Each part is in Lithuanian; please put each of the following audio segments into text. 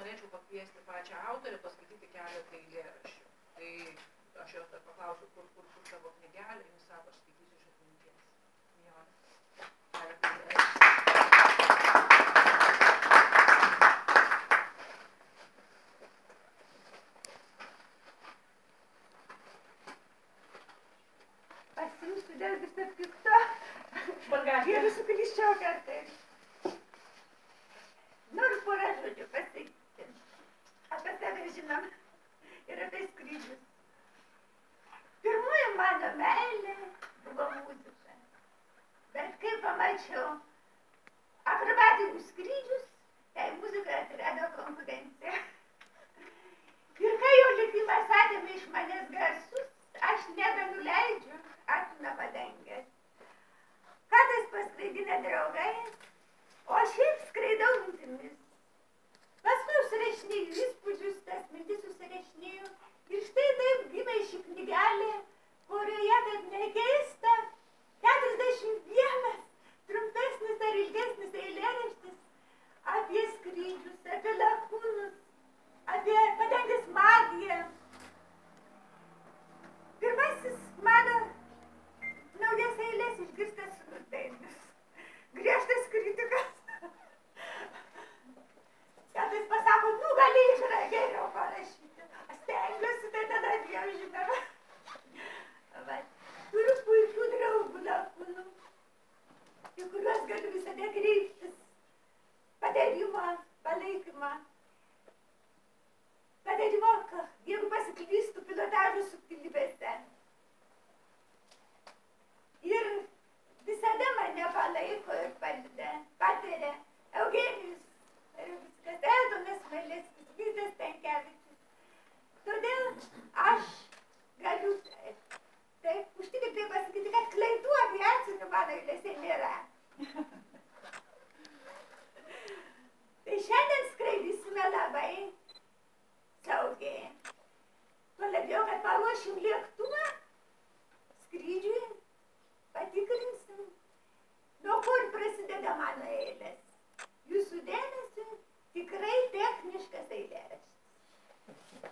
norėčiau pakviesti pačią autorę, paskaityti keletą eilėraščių. Tai aš jos dar paklausiu, kur savo knygelę, jis sako, aš skaitysiu iš atminties. Jo. Pasiimsiu dėl viso pikto. Ir suklyščiau kartais. Noriu porą žodžių pasakyti. Apie save žinom ir apie skrydžius. Pirmoji mano meilė buvo muzika. Bet kai pamačiau akrobatinius skrydžius, tai muzika atsirado konkurencija. Ir kai jau likimas atėmė iš manęs garsus, aš nebenuleidžiu akino padangės. Kartais paskraidina draugai, o šiaip skraidau mintimis. Paskui užsirašinėjau įspūdžius, tas mintis užsirašinėjau. Ir štai taip gimė ši knygelė, kurioje, kaip nekeista, 41 trumpesnis ar ilgesnis eilėraštis apie skrydžius, apie lakūnus, apie padangės magiją. Pirmasis mano naujas eilės išgirstas sūnus Dainius. Griežtas kritikas. Kartais pasako, nu gali geriau parašyti. Aš stengiuosi, tai tada Dievas žinoma. Turiu puikių draugų lakūnų, į kuriuos galiu visada kreiptis. Patarimo, palaikymą. Patarimo, jeigu pasiklystu pilotažo subtilybėse. Ir visada mane palaiko ir pataria Eugenijus, Edonas Smalevskis, Vytas Stankevičius. Todėl aš galiu taip užtikrintai pasakyti, kad klaidų aviacinių mano eilėse nėra. Tai šiandien skraidysime labai saugiai. Tuo labiau, kad paruošim lėktuvą skrydžiui. Patikrinsim, nuo kur prasideda mano eilės. Jūsų dėmesį tikrai techniškas eilėraštis.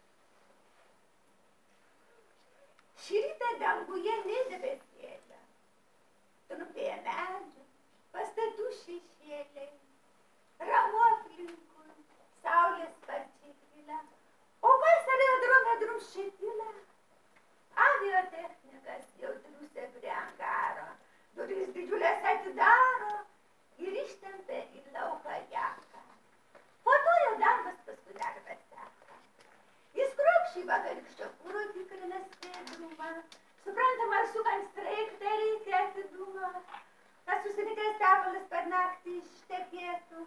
Šį rytą danguje nedebesėlė. Trumpėja medžių, pastatų šešėliai. Ramu aplinkui, saulės sparčiai kyla. O kas aerodrome drumsčiai tyla? Aviotechnikas jau triūsia prie angaro, durys didžiulės atidaro ir ištempia į lauką jaką. Po to jau darbas paskui darbas seka. Jis kruopščiai vakarykščio kuro tikrina skaidrumą. Suprantama, sukant streiktą reikia atidumo, kad susirinkęs tepalas per naktį ištekėtų.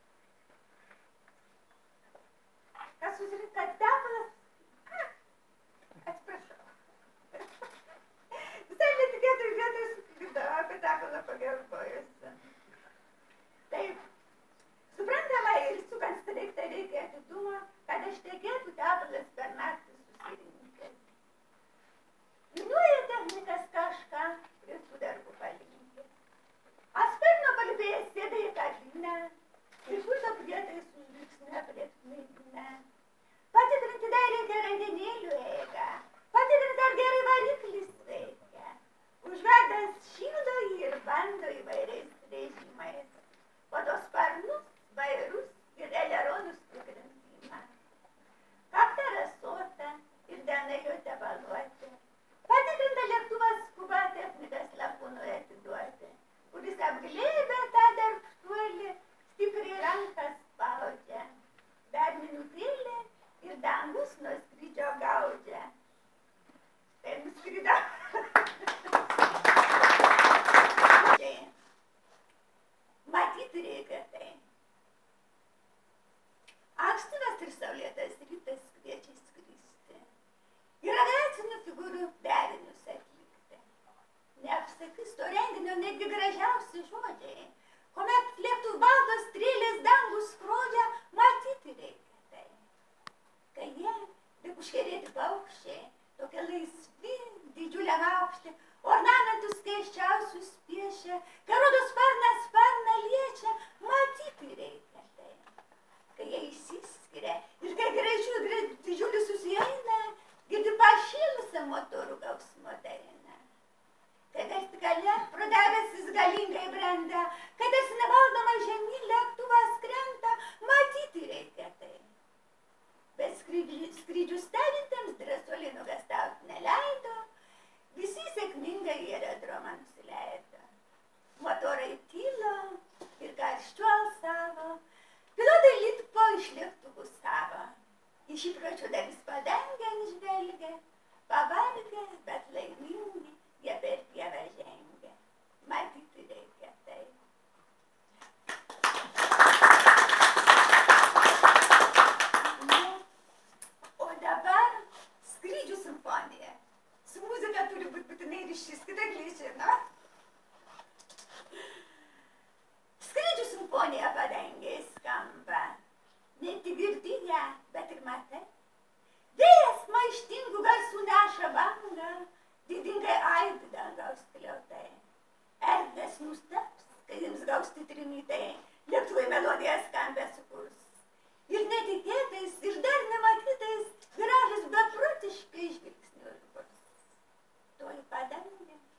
Kad susirinkęs tepalas... Atsiprašau. Visai netikėtai vietoj suklydau apie tepalą pagerbojusi. Taip, suprantama, ir sukant streiktą reikia atidumo, kad ištekėtų tepalas per naktį susirinkęs. Minuoja technikas kažką prie tų darbų palinkęs. Asperno palipėjęs sėda į kabiną ir pulto prietaisų žvilgsnio priekmaitina. Patikrinti dar reikia randenėlių eigą. Patikrinti, ar gerai variklis veikia. Užvedęs šildo jį ir bando įvairiais režimais. Po to sparnus, vairus ir eleronus tikrintimą. Kakta rasota ir denai jo tebaluoti. Patikrinta lėktuvas skuba technikas lakūnui atiduoti, kuris apglėbė tą darbštuolį, stipriai rankas spaudžia. Dar minutėlė ir dangus nuo skrydžio gaudžia. Tai nuskridau. Matyti reikia tai. Ankstyvas ir saulėtas rytas kviečia skristi. Ir aviacinių figūrų derinius atlikti. Neapsakys to renginio netgi gražiausi žodžiai. Kuomet lėktų baltos strėlės dangų skrodžia, matyti reikia tai. Kai jie, kaip užkerėti paukščiai, tokie laisvi, didžiuliam aukštį, ornamentus keisčiausius piešia, kai rodo sparną liečia, matyti reikia tai. Kai jie įsis užausti trimitai, lėktuvai melodiją skambę sukurs. Ir netikėtais, ir dar nematytais, gražus beprotiškai žvilgsnius bus. Toj padangė